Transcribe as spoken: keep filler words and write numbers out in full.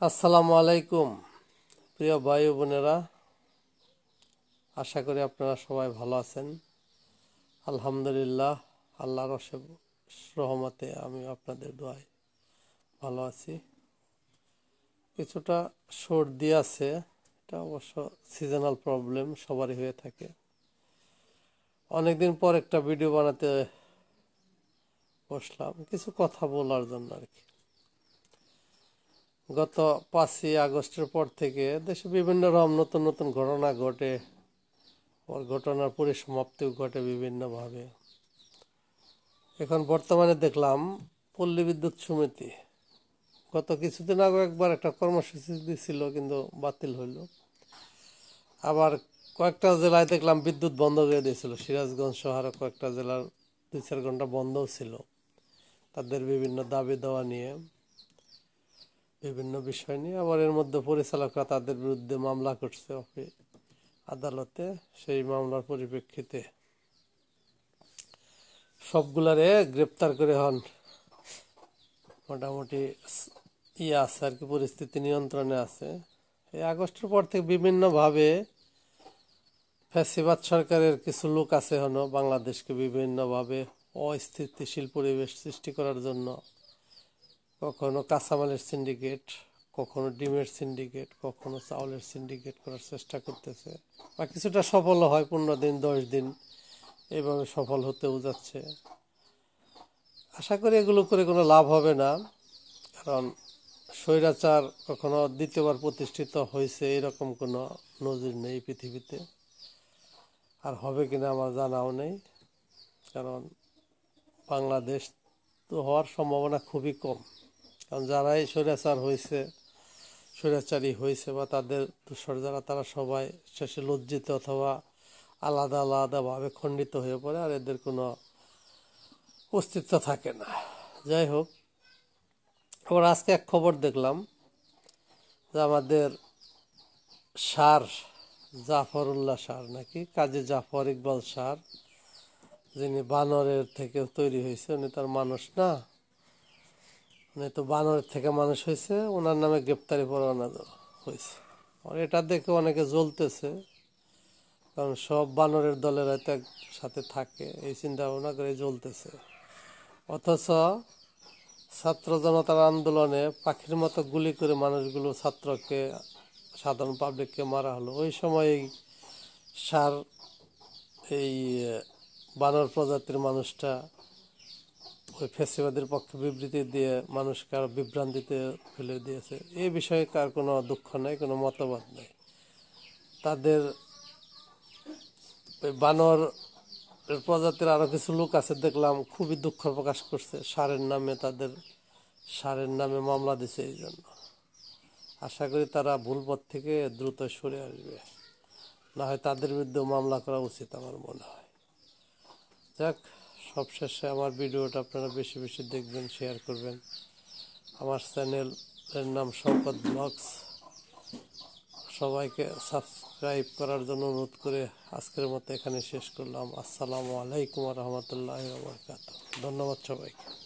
আসসালামু আলাইকুম প্রিয় ভাই ও বোনেরা, আশা করি আপনারা সবাই ভালো আছেন। আলহামদুলিল্লাহ, আল্লাহর অশেষ রহমতে আমি আপনাদের দোয়ায় ভালো আছি। কিছুটা সর্দি আছে, এটা অবশ্য সিজনাল প্রবলেম, সবারই হয়ে থাকে। অনেকদিন পর একটা ভিডিও বানাতে বসলাম কিছু কথা বলার জন্য আর কি। গত পাঁচই আগস্টের পর থেকে দেশে বিভিন্ন রকম নতুন নতুন ঘটনা ঘটে, ওর ঘটনার পরিসমাপ্তিও ঘটে বিভিন্নভাবে। এখন বর্তমানে দেখলাম পল্লী বিদ্যুৎ সমিতি গত কিছুদিন আগে একবার একটা কর্মসূচি দিয়েছিল, কিন্তু বাতিল হইল। আবার কয়েকটা জেলায় দেখলাম বিদ্যুৎ বন্ধ করে দিয়েছিল, সিরাজগঞ্জ সহ আরও কয়েকটা জেলার দুই চার ঘন্টা বন্ধও ছিল তাদের বিভিন্ন দাবি দেওয়া নিয়ে, বিভিন্ন বিষয় নিয়ে। আবার এর মধ্যে পরিচালকরা তাদের বিরুদ্ধে মামলা করছে আদালতে। সেই মামলার পরিপ্রেক্ষিতে সবগুলারে গ্রেপ্তার করে হন মোটামুটি ইয়ে আছে আর কি, পরিস্থিতি নিয়ন্ত্রণে আছে। এই আগস্টের পর থেকে বিভিন্নভাবে ফ্যাসিবাদ সরকারের কিছু লোক আছে হনো বাংলাদেশকে বিভিন্নভাবে অস্থিতিশীল পরিবেশ সৃষ্টি করার জন্য, কখনো কাঁচামালের সিন্ডিকেট, কখনো ডিমের সিন্ডিকেট, কখনো চাউলের সিন্ডিকেট করার চেষ্টা করতেছে, বা কিছুটা সফল হয়, পনেরো দিন দশ দিন এইভাবে সফল হতেও যাচ্ছে। আশা করি এগুলো করে কোনো লাভ হবে না, কারণ স্বৈরাচার কখনো দ্বিতীয়বার প্রতিষ্ঠিত হয়েছে এরকম কোনো নজির নেই পৃথিবীতে, আর হবে কিনা আমার জানাও নেই। কারণ বাংলাদেশ তো হওয়ার সম্ভাবনা খুবই কম, কারণ যারাই স্বৈরাচার হয়েছে স্বৈরাচারী হয়েছে বা তাদের দূষর যারা, তারা সবাই শেষে লজ্জিত অথবা আলাদা আলাদাভাবে খণ্ডিত হয়ে পড়ে, আর এদের কোনো অস্তিত্ব থাকে না। যাই হোক, আবার আজকে এক খবর দেখলাম যে আমাদের স্যার জাফরুল্লাহ স্যার নাকি কাজী জাফর ইকবাল স্যার, যিনি বানরের থেকে তৈরি হয়েছে, উনি তার মানুষ না, উনি তো বানরের থেকে মানুষ হয়েছে, ওনার নামে গ্রেপ্তারি পরোয়ানা হয়েছে। আর এটা দেখে অনেকে জ্বলতেছে, কারণ সব বানরের দলের হয়তো একসাথে থাকে, এই চিন্তা ভাবনা করে জ্বলতেছে। অথচ ছাত্র জনতার আন্দোলনে পাখির মতো গুলি করে মানুষগুলো, ছাত্রকে, সাধারণ পাবলিককে মারা হলো। ওই সময় সার এই বানর প্রজাতির মানুষটা ওই ফ্যাসিবাদের পক্ষে বিবৃতি দিয়ে মানুষকে আরো বিভ্রান্তিতে ফেলে দিয়েছে। এই বিষয়ে কার কোনো দুঃখ নেই, কোনো মতবাদ নেই। তাদের ওই বানর প্রজাতির আরো কিছু লোক আছে দেখলাম, খুবই দুঃখ প্রকাশ করছে সারের নামে, তাদের সারের নামে মামলা দিছে। এই জন্য আশা করি তারা ভুল পথ থেকে দ্রুত সরে আসবে, না হয় তাদের বিরুদ্ধে মামলা করা উচিত আমার মনে হয়। যাক, সবশেষে আমার ভিডিওটা আপনারা বেশি বেশি দেখবেন, শেয়ার করবেন। আমার চ্যানেলের নাম শওকত ব্লগস, সবাইকে সাবস্ক্রাইব করার জন্য অনুরোধ করে আজকের মতো এখানে শেষ করলাম। আসসালামু আলাইকুম ওয়া রাহমাতুল্লাহি ওয়া বারাকাতুহু। ধন্যবাদ সবাইকে।